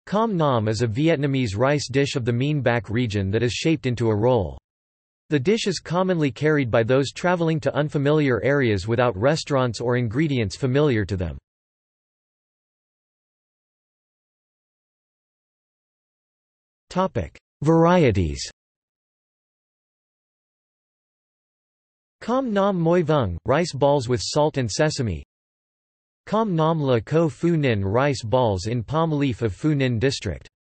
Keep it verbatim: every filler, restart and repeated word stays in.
Com nam is a Vietnamese rice dish of the Mien Bac region that is shaped into a roll. The dish is commonly carried by those traveling to unfamiliar areas without restaurants or ingredients familiar to them. Varieties. Com nam moi vung, rice balls with salt and sesame. Com nam la ko Phu Ninh, rice balls in palm leaf of Phu Ninh district.